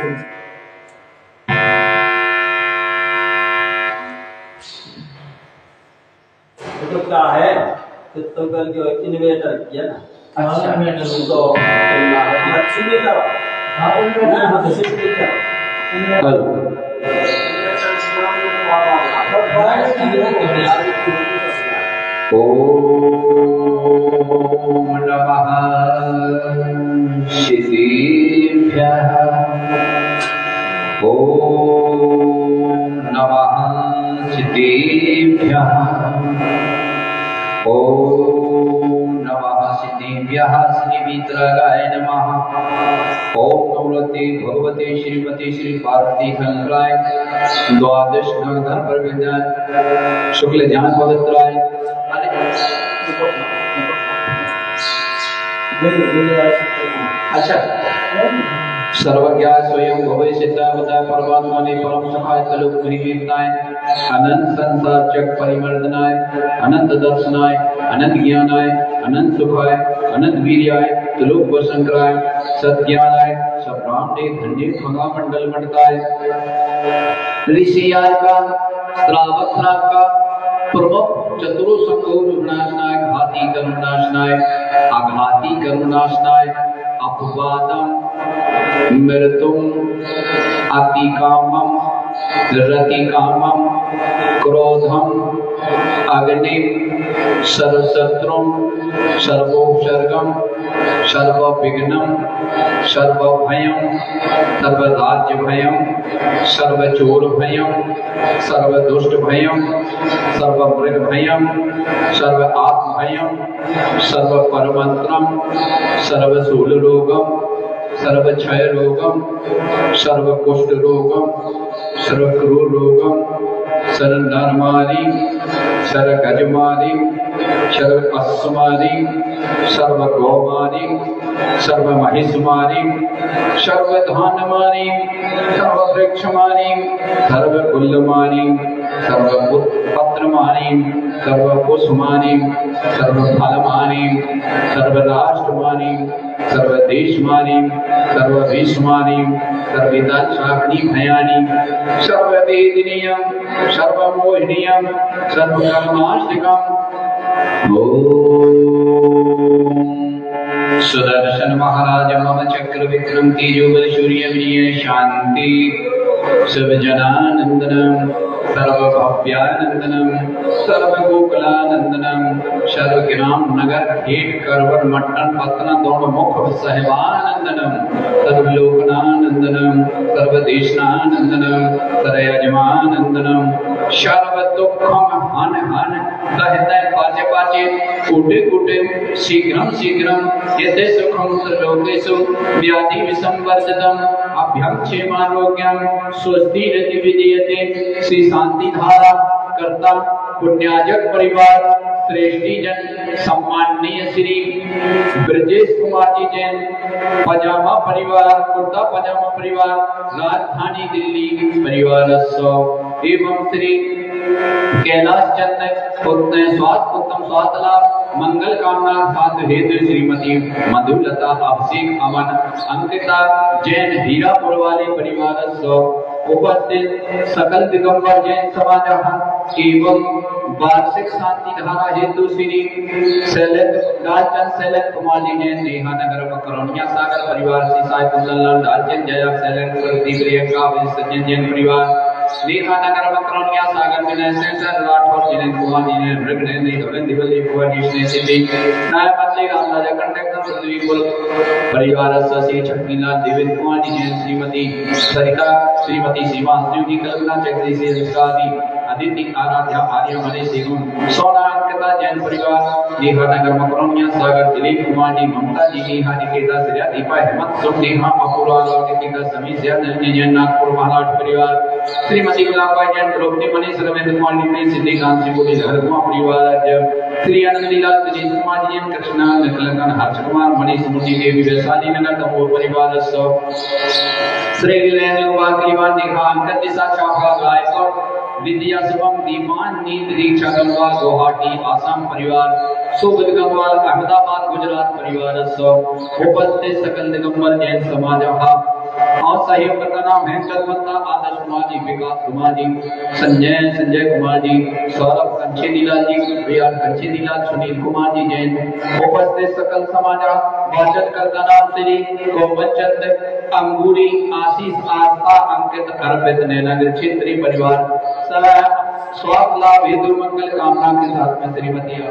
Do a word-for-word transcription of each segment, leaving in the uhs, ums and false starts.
तो क्या है तो तो कल जो इन्वर्टर किया ना अच्छा इन्वर्टर तो अच्छी भी था हां इन्वर्टर हां तो सिर्फ क्या कल ओम नमः शिवेभ्यः ओम नमः सिद्धेभ्यः ओम नमः सिद्धेभ्यः श्री वीतरागाय नमः ओम नमोते भगवते श्रीमती श्री पार्वती खंडराय द्वादश नवधर पर विद्यान शुक्ल ध्यान पवित्राय अच्छा सर्वज्ञा स्वयं भवे सिद्धावता परमात्मा ने परम सहाय तलुक परिवीरताय अनंत संसार जग परिमर्दनाय अनंत दर्शनाय अनंत ज्ञानाय अनंत सुखाय अनंत वीर्याय तलुक वसंकराय सत्यानाय सब्राह्मणे धन्य भगा मंडल मंडताय ऋषि आय का श्रावक श्राव का प्रमुख चतुरु संगोर विनाशनाय घाती करुणाशनाय आघाती करुणाशनाय अपवादम मृत्युम अतिकामम रतिकामम क्रोधम अग्निम सर्वशत्रुम सर्वोपसर्गम सर्वविघ्नम सर्वभयम सर्वराज्य भयम सर्वचोर भयम सर्वदुष्ट भयम सर्वमृग भयम सर्व आत्म भयम सर्वपरमंत्रम सर्वशूल रोगम सर्वक्षय रोगम सर्वकुष्ठ रोगम सर्वक्रूर रोगम सर्वनरमारी सर्वगजमारी सर्वअश्वमारी सर्वगौमारी सर्वमहिषमारी सर्वधानमारी सर्ववृक्षमारी सर्वकुलमारी सर्वपत्रमारी सर्वपुष्पमारी सर्वफलमारी सर्वराष्ट्रमारी सर्वदेशमानी सर्वविश्वमानी सर्वविदाशाग्नि भयानी सर्ववेदनीयं सर्वमोहनीयं सर्वकर्माष्टकम् ओम सुदर्शन महाराज मम चक्र विक्रम तेजोबल सूर्य विजय शांति सर्वजनानंदनम सर्वभव्यानंदनम सर्वगोकुलानंदनम सर्वग्राम नगर खेत करवर मट्टन पत्ना दोनों मुख सहवानंदनम सर्वलोकनानंदनम सर्वदेशनानंदनम सर्वयजमानंदनम सर्व दुखम हन हन कहते पाचे पाचे कूटे कूटे शीघ्रम शीघ्रम यदि सुखम लोकेषु व्याधि विसंवर्जितम अभ्यं क्षेमारोग्यम स्वस्ति रति विजयते श्री शांति धारा कर्ता पुण्याजक परिवार श्रेष्ठी जन सम्माननीय श्री ब्रजेश कुमार जी जैन पजामा परिवार कुर्ता पजामा परिवार राजधानी दिल्ली परिवार एवं श्री कैलाश चंद्र पुत्र स्वास्थ्य उत्तम स्वास्थ्य लाभ मंगल कामना साथ हेतु श्रीमती मधुलता अभिषेक अमन अंकिता जैन हीरापुर वाले परिवार उपस्थित सकल दिगंबर जैन समाज एवं वार्षिक शांति धारा हेतु श्री शैलेंद्र लालचंद शैलेंद्र कुमार जी जैन नेहा नगर मकरौनिया सागर परिवार श्री साई कुंदन लालचंद जया शैलेंद्र प्रदीप रेखा सज्जन जैन परिवार नेहा नगर मकरौनिया सागर विनय सेंटर राठौर जिनेन्द्र कुमार जी ने मृगनेन्द्र धवन दिवली कुमार जी ने सिद्धि नायक बदले राम राजा कंटक पृथ्वी कुल परिवार श्री छक्कीलाल देवेंद्र कुमार जी जैन श्रीमती सरिता श्रीमती सीमा हंसदेव जी कल्पना चक्री से अधिकारी अदिति आराध्या आर्य मनीष एवं सोना अंकिता जैन परिवार नेहा नगर मकरौनिया सागर दिलीप कुमार जी ममता जी नेहा निकेता श्रेया दीपा हेमंत सुख नेहा अपूर्वा निकेता समीर जैन जैन नागपुर महाराष्ट्र परिवार श्रीमती गुलाबा जैन द्रौपदी मनीष रविंद्र कुमार जी सिद्धिकांत सिंह धर्मा परिवार श्री आनंदीलाल दिनेश कुमार जी जैन कृष्णा निकलकन हर्ष कुमार मनीष मुनि देवी वैशाली नगर तमोर परिवार श्री वीरेंद्र कुमार परिवार नेहा अंकत दिशा चावला रायपुर विद्या शुभम दीपान नींद दीक्षा गंगवाल गुवाहाटी आसाम परिवार सुबुद गंगवाल अहमदाबाद गुजरात परिवार सब उपस्थित सकल दिगंबर जैन समाज और सहयोगकर्ता नाम है चलमत्ता आदर्श कुमार जी, विकास कुमार जी, संजय संजय कुमार जी, सौरभ कंचेदीलाल जी, प्रिया कंचेदीलाल, सुनील कुमार जी जैन। उपस्थित सकल समाज वाचन करता नाम श्री कोमलचंद अंगूरी, आशीष आस्था अंकित अर्पित नैनागिर क्षेत्रीय परिवार स्वास्थ्य लाभ हेतु मंगल कामना के साथ में श्रीमती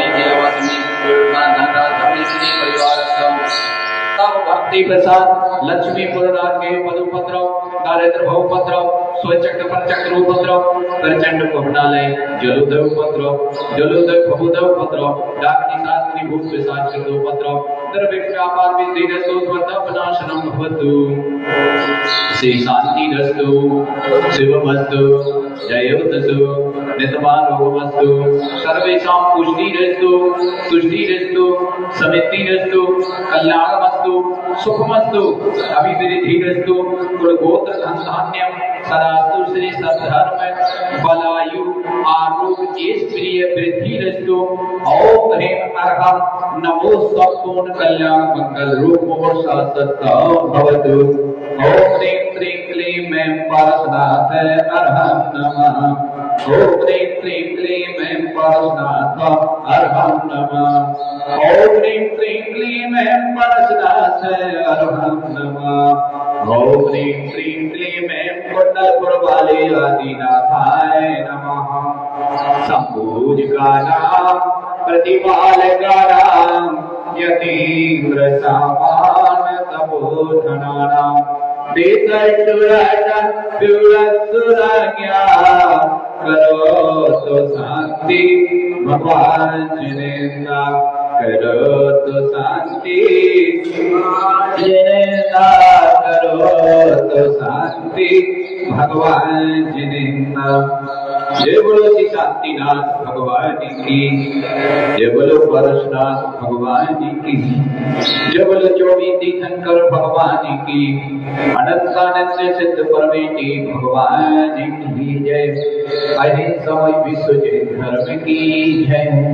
परिवार भक्ति प्रसाद लक्ष्मीपुर रागे मधुपत्र दारिद्र भवपत्र स्वचक्र परचक्र उपद्र प्रचंड पवनालय जलोदय पत्र जलोदय बहुदय पत्र डाकनी शास्त्री भूत पिशाच कृतो पत्र दरविक्षापार विदीन सोत्वत विनाशनम भवतु श्री शांति रस्तु शिवमस्तु जयोतसु नितमारोगमस्तु सर्वेषां पुष्टिरस्तु तुष्टिरस्तु समितिरस्तु कल्याणमस्तु सुखमस्तु अभिवृद्धिरस्तु कुलगोत्र धनधान्यम सदास्तु श्री सद्धर्म बलायु आरोग्य प्रिय वृद्धिरस्तु ओम ह्रीं अर्हं नमो संपूर्ण कल्याण मंगल रूप और शाश्वत भवतु। ओम ह्रीं क्लीं क्लीं मैं पार्श्वनाथ अर्हं नमः। ओम ह्रीं क्लीं क्लीं मैं पार्श्वनाथ अर्हं नमः। ओम ह्रीं क्लीं क्लीं मैं पार्श्वनाथ अर्हं नमः। ओम ह्रीं क्लीं क्लीं मैं कुंडलपुर वाले आदिनाथाय नमः। संपूज का नाम प्रतिपाल का नाम यतीन्द्र सामान तपोधनानाम करो तो शांति भगवान जिनेन्द्र करो तो शांति जिनेन्द्र करो तो शांति भगवान जिनेन्द्र। जय बोलो श्री शांतिनाथ भगवान की, जय बोलो परशुनाथ भगवान की, जय बोलो चौबीस तीर्थंकर भगवान की, अनंतानंद सिद्ध परमेटी भगवान की जय। अहिंसा विश्व जय धर्म की जय।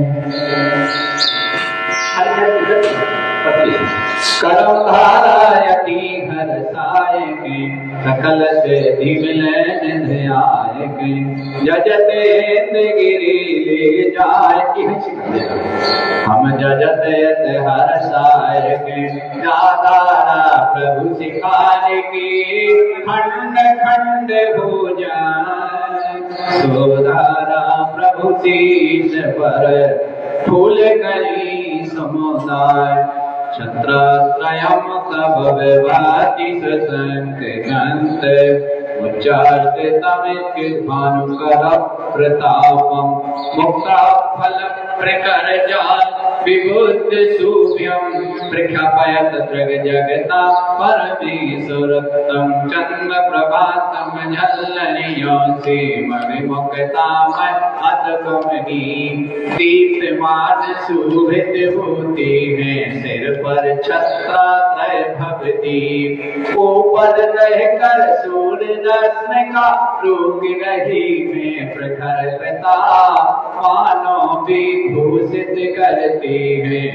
करम धारायती हर सायके सकल से दिवलन ध्यायके जजते गिरी ले जाए हम जजते हर सायके दादारा प्रभु सिखाने की खंड खंड हो जाए सोधारा प्रभु शीश पर फूल करी समुदाय छत्रत्रयम् सब विभाति ससंकृत उच्चास्ते तमित भानुकर प्रतापम मुक्ता फल प्रकर जाल विबुद्ध सूभ्यम प्रख्यापयत जग जगता परमेश्वरत्तम चंद्र प्रभातम झल्लनियों से मणिमुक्तामय अतकमनी दीप्तमान शोभित होते हैं सिर पर छत्रात्रय भवती ऊपर रह कर सूर्य रश्मि का रोग रही में प्रखर पिता मानो विभूषित करते हैं।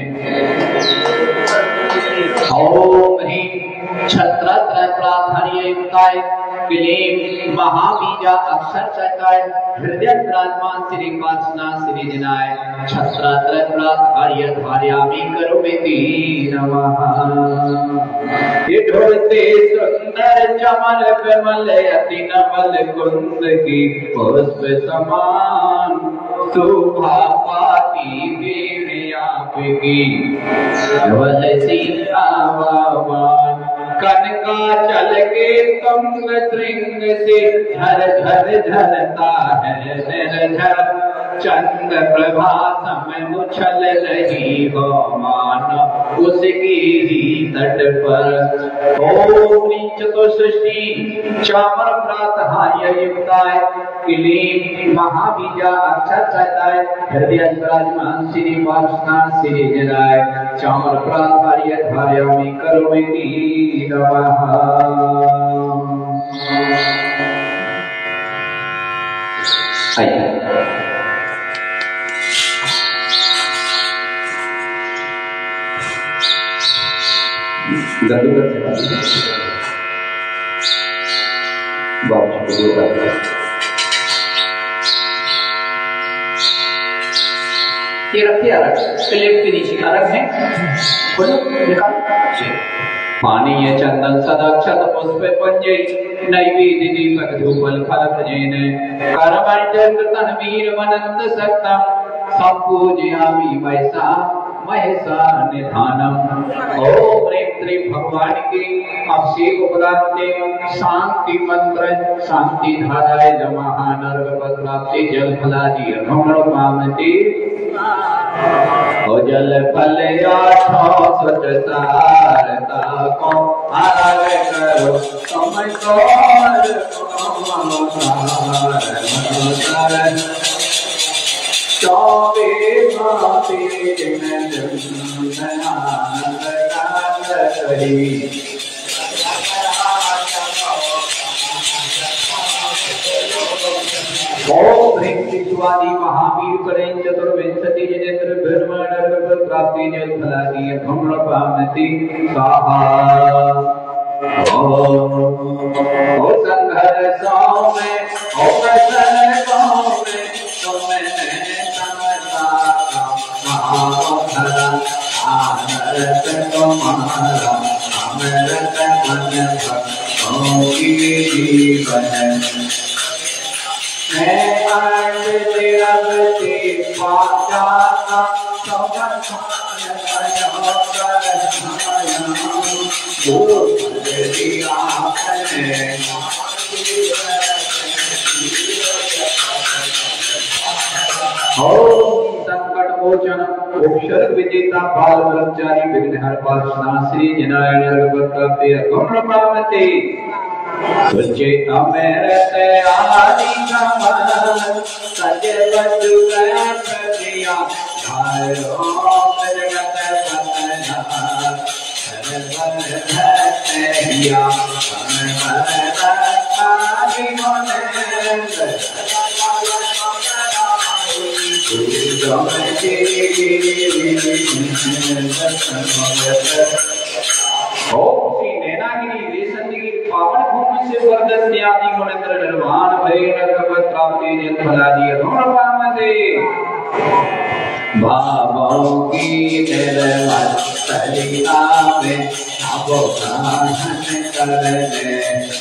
ओम ह्रीं छत्रत्रय प्राधान्ययुक्ताय क्लीं महाबीजा अक्षर चकाय हृदय विराजमान श्री वासना श्री जिनाय छत्रत्रय प्राधान्य धार्यामि करोमिति नमः। ये ढोलते सुंदर चमल विमल अति नवल कुंद की पुष्प समान शोभा पाती देवी आपकी धवल सीतावान कनका चल के तुंग श्रृंग से झर झर झरता है निर्झर चंद्र प्रभा समय मुछल रही हो मान उसकी ही तट पर। ओम नीच तो सृष्टि चामर प्रातहाय युक्ताय क्लीं महाबीजा अक्षर चताय हृदय विराजमान श्री वासना श्री जनाय चामर प्रातहाय धार्यामि करोमि नमः। ये रखिए अलग, क्लिप के नीचे अलग है, बोलो निकाल। पानीय चंदन सदाक्षत पुष्प पंजे नैवेद्य दीपक धूपल फल भजेन करमंडल कृतन वीर मनंत सक्तम संपूजयामि वैसा महेशा निधानम। ओम ह्रीं श्री भगवान के अभिषेक उपरांते शांति मंत्र शांति धाराय जमहा नर्ग प्राप्ति जल फलादि अनोमण पामति ओ जल फल आठो सच सारता को आराग करो समय तोर मनोसार चौबे माते जिन जन्मनानंद करी ओम ह्रीं शिवादि महावीर करें चतुर्विंशति जनेन्द्र ब्रह्मांड प्राप्ति जल फलादि भ्रमण पामति स्वाहा। ओ संघर्ष में ओ वसन में तुमने समता महावधरा आनरत तुम्हारा अमृत मन भक्तों की जीवन मैं आनंद निरवधि पाजाता संकट मोचन अक्षर विजेता बाल ब्रह्मचारी विघ्नहर पार्श्वनाशी जनार्दन प्रतापे गौण पावते सुचेत मेरत आदि कमल सजल जुगल प्रतिया धारो जगत पतना सरवर धैर्या समर आदि मनंद ओम श्री नैनागिरी देशंगिरी पावन भूमि से वर्धन आदि गुणेंद्र निर्वाण भय नरक प्राप्ति जन फलादि अधूर पामते भावों की निर्मल सरिता में अवगाहन करने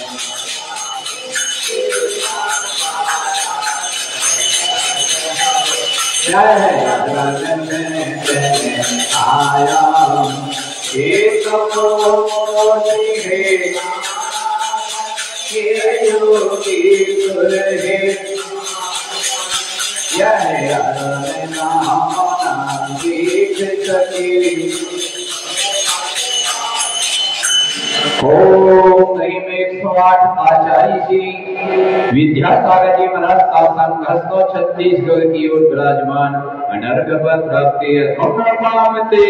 जय राजन आया एक मोती है ये योगी है यह नाम देख सके ओम ह्रीं एक सौ आठ आचार्य श्री विद्यासागर जी महाराज सावधान हस्तो छत्तीसगढ़ की ओर विराजमान अनर्घ पद प्राप्ति पामते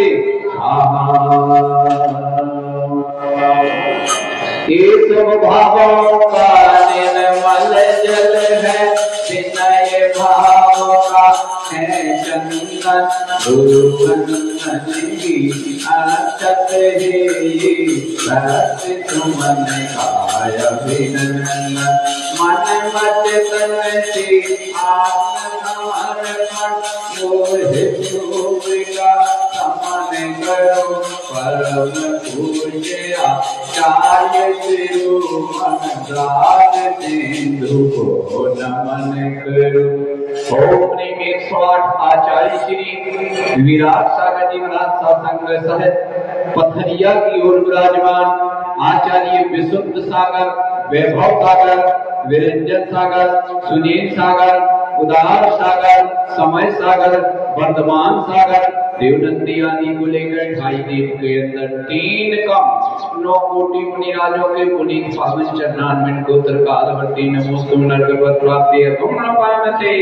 ये सब भावों का निर्मल जल है विनय भाव का है चंदन गुरुवंदन की अक्षत है भक्ति तुमन काय अभिनंदन मन मत तन से आत्मसमर्पण मोहि का समन करो परम पूज्य आचार्य शिरो मन राग सिंधु को नमन करो। ओम ह्रीं एक सौ आठ आचार्य श्री विराट सागर जी महाराज सत्संग सहित पथरिया की ओर विराजमान आचार्य विशुद्ध सागर वैभव सागर विरंजन सागर सुनील सागर उदार सागर समय सागर वर्धमान सागर देवनंदी आदि को लेकर ढाई देव के अंदर तीन कम नौ कोटि मुनि राजों के पुनीत पावन चरणारविंद गोत्र कालवर्ती नमोस्तु नरगवत प्राप्ति तुम पावते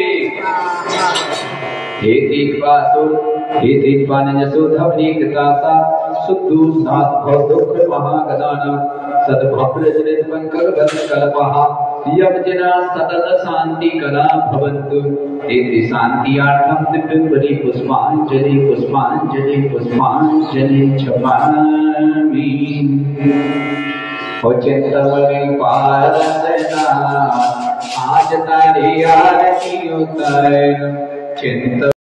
हे दीपासु हे दीपानजसु धवनी कृतासा सुदु सात भव दुख महागदाना सद्भव रजनित पंकज बंद कल्पहा यवजना सतत शांति कला भवन्तु इति शान्त्यार्थं दिव्यपरि पुष्पाञ्जलि पुष्पाञ्जलि पुष्पाञ्जलि क्षमामि। ओ चिंतवनी पारसना आज तारी आरती उतर चिंत